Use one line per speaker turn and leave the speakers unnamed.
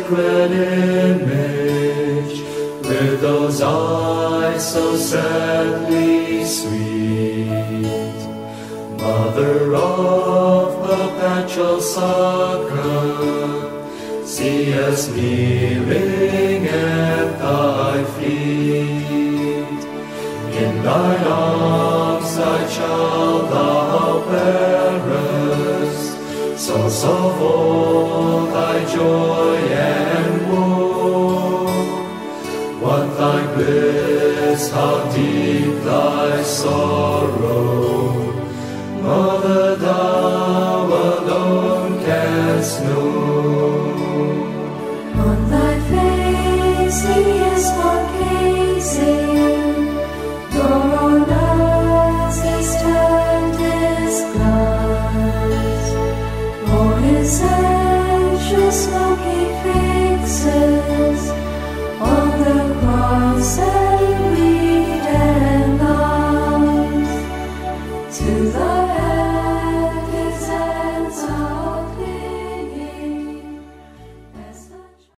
sacred image, with those eyes so sadly sweet. Mother of perpetual succor, see us kneeling at thy feet. In thine arms thy child thou bearest, source of all thy joy and woe. What thy bliss, how deep thy sorrow, Mother, thou alone canst know.